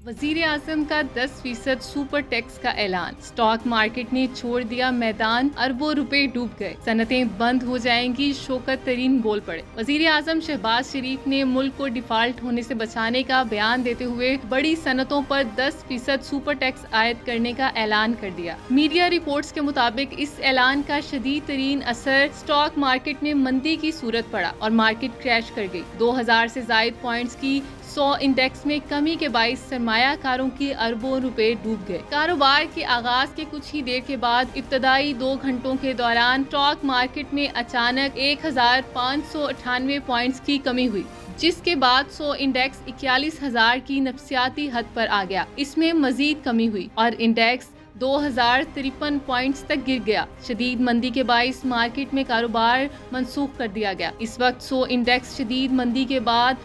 वजीर आजम का 10% super tax का ऐलान। स्टॉक मार्केट ने छोड़ दिया मैदान, अरबों रुपए डूब गए, सनतें बंद हो जाएंगी, शौकत तरीन बोल पड़े। वजीर आजम शहबाज शरीफ ने मुल्क को डिफॉल्ट होने से बचाने का बयान देते हुए बड़ी सनतों पर 10% सुपर टैक्स आयद करने का ऐलान कर दिया। मीडिया रिपोर्ट्स के मुताबिक इस ऐलान का शदीद तरीन असर स्टॉक मार्केट में मंदी की सूरत पड़ा और मार्केट क्रैश कर गई। 2000 से जायद पॉइंट्स की 100 इंडेक्स में कमी के बाइस सरमायाकारों के अरबों रुपए डूब गए। कारोबार के आगाज के कुछ ही देर के बाद इब्तदाई 2 घंटों के दौरान स्टॉक मार्केट में अचानक 1598 पॉइंट्स की कमी हुई, जिसके बाद 100 इंडेक्स 41,000 की नफसियाती हद पर आ गया। इसमें मजीद कमी हुई और इंडेक्स 2053 पॉइंट्स तक गिर गया। शदीद मंदी के बाइस मार्केट में कारोबार मंसूख कर दिया गया। इस वक्त 100 इंडेक्स शदीद मंदी के बाद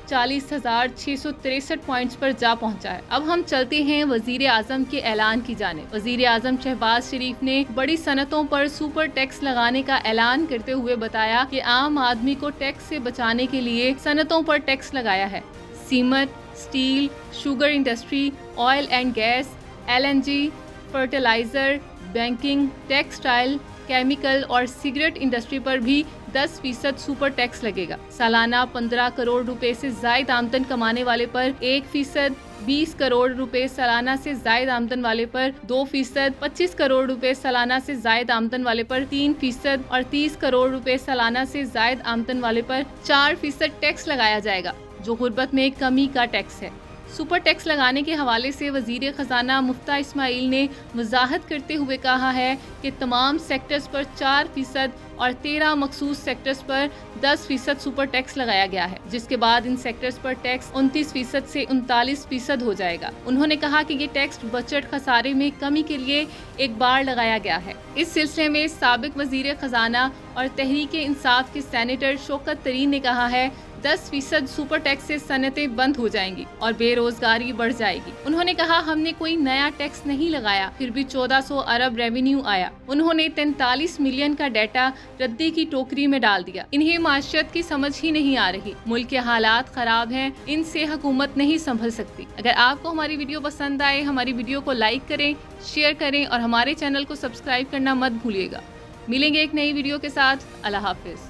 40,663 पॉइंट्स पर जा पहुंचा है। अब हम चलते हैं वजीर आजम के ऐलान की जानिब। वजीर आजम शहबाज शरीफ ने बड़ी सनतों पर सुपर टैक्स लगाने का ऐलान करते हुए बताया कि आम आदमी को टैक्स से बचाने के लिए सनतों पर टैक्स लगाया है। Cement, steel, sugar industry, oil and gas, LNG, fertiliser, banking, textile, chemical और सिगरेट इंडस्ट्री पर भी 10% सुपर टैक्स लगेगा। सालाना 15 करोड़ रुपए से जायद आमदन कमाने वाले पर 1%, 20 करोड़ रुपए सालाना से जायद आमदन वाले पर 2%, 25 करोड़ रुपए सालाना से जायद आमदन वाले पर 3% और 30 करोड़ रुपए सालाना से जायद आमदन वाले पर 4% टैक्स लगाया जाएगा, जो गुर्बत में कमी का टैक्स है। सुपर टैक्स लगाने के हवाले से वजीर खजाना मुफ्ता इस्माइल ने वजाहत करते हुए कहा है कि तमाम सेक्टर्स पर 4% और 13 मखसूस सेक्टर्स पर 10% सुपर टैक्स लगाया गया है, जिसके बाद इन सेक्टर्स पर टैक्स 29% से 39% हो जाएगा। उन्होंने कहा कि ये टैक्स बजट खसारे में कमी के लिए एक बार लगाया गया है। इस सिलसिले में साबिक वजीर खजाना और तहरीक इंसाफ के सेनेटर शौकत तरीन ने कहा है 10% सुपर टैक्स से सनतें बंद हो जाएंगी और बेरोजगारी बढ़ जाएगी। उन्होंने कहा हमने कोई नया टैक्स नहीं लगाया, फिर भी 1400 अरब रेवेन्यू आया। उन्होंने 43 मिलियन का डाटा रद्दी की टोकरी में डाल दिया। इन्हें माशियत की समझ ही नहीं आ रही। मुल्क के हालात खराब हैं, इनसे हुकूमत नहीं संभल सकती। अगर आपको हमारी वीडियो पसंद आए, हमारी वीडियो को लाइक करें, शेयर करें और हमारे चैनल को सब्सक्राइब करना मत भूलिएगा। मिलेंगे एक नई वीडियो के साथ। अल्लाह हाफिज।